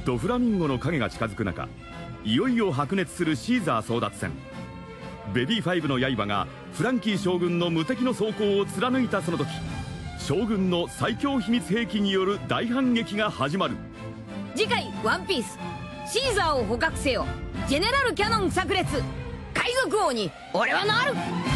ドフラミンゴの影が近づく中、いよいよ白熱するシーザー争奪戦。ベビー5の刃がフランキー将軍の無敵の装甲を貫いたその時、将軍の最強秘密兵器による大反撃が始まる。 次回ワンピース、シーザーを捕獲せよ、ジェネラルキャノン炸裂、海賊王に俺はなる。